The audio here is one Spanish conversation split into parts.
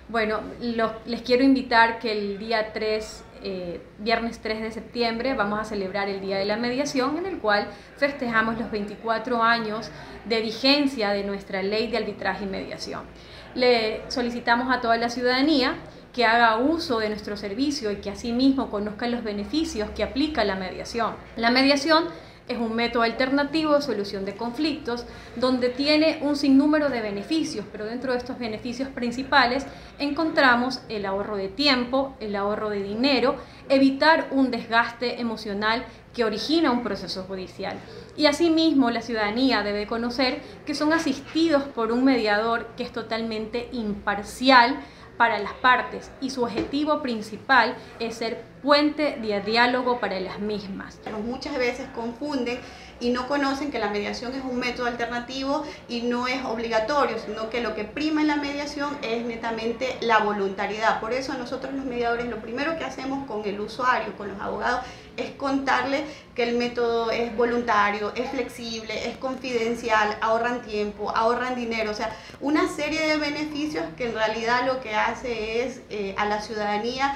Bueno, les quiero invitar que el día 3, viernes 3 de septiembre, vamos a celebrar el Día de la Mediación, en el cual festejamos los 24 años de vigencia de nuestra Ley de Arbitraje y Mediación. Le solicitamos a toda la ciudadanía que haga uso de nuestro servicio y que asimismo conozca los beneficios que aplica la mediación. La mediación es un método alternativo de solución de conflictos donde tiene un sinnúmero de beneficios, pero dentro de estos beneficios principales encontramos el ahorro de tiempo, el ahorro de dinero, evitar un desgaste emocional que origina un proceso judicial. Y asimismo la ciudadanía debe conocer que son asistidos por un mediador que es totalmente imparcial para las partes y su objetivo principal es ser puente de diálogo para las mismas. Muchas veces confunden y no conocen que la mediación es un método alternativo y no es obligatorio, sino que lo que prima en la mediación es netamente la voluntariedad. Por eso nosotros los mediadores lo primero que hacemos con el usuario, con los abogados, es contarle que el método es voluntario, es flexible, es confidencial, ahorran tiempo, ahorran dinero, o sea, una serie de beneficios que en realidad lo que hace es a la ciudadanía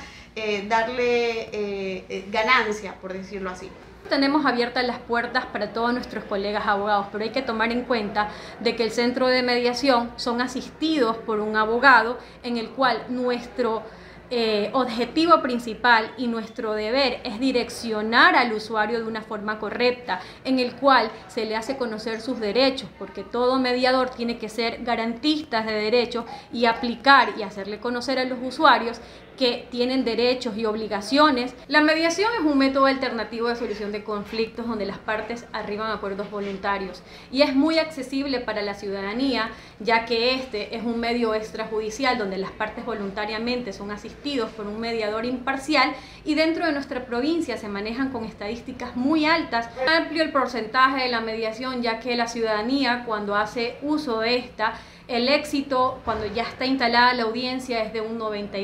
darle ganancia, por decirlo así. Tenemos abiertas las puertas para todos nuestros colegas abogados, pero hay que tomar en cuenta de que el centro de mediación son asistidos por un abogado en el cual nuestro objetivo principal y nuestro deber es direccionar al usuario de una forma correcta, en el cual se le hace conocer sus derechos, porque todo mediador tiene que ser garantista de derechos y aplicar y hacerle conocer a los usuarios que tienen derechos y obligaciones. La mediación es un método alternativo de solución de conflictos donde las partes arriban a acuerdos voluntarios y es muy accesible para la ciudadanía, ya que este es un medio extrajudicial donde las partes voluntariamente son asistidos por un mediador imparcial y dentro de nuestra provincia se manejan con estadísticas muy altas. Es amplio el porcentaje de la mediación, ya que la ciudadanía cuando hace uso de esta, el éxito cuando ya está instalada la audiencia es de un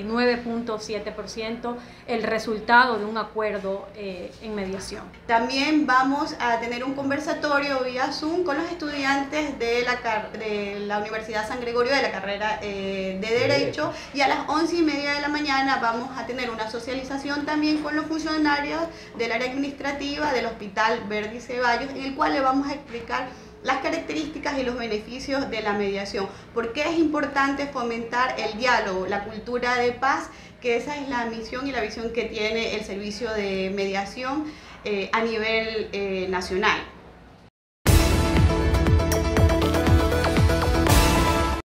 99.7% el resultado de un acuerdo en mediación. También vamos a tener un conversatorio vía Zoom con los estudiantes de la Universidad San Gregorio de la carrera de Derecho, y a las 11:30 de la mañana vamos a tener una socialización también con los funcionarios del área administrativa del Hospital Verdi Ceballos, en el cual le vamos a explicar las características y los beneficios de la mediación. ¿Por qué es importante fomentar el diálogo, la cultura de paz? Que esa es la misión y la visión que tiene el servicio de mediación a nivel nacional.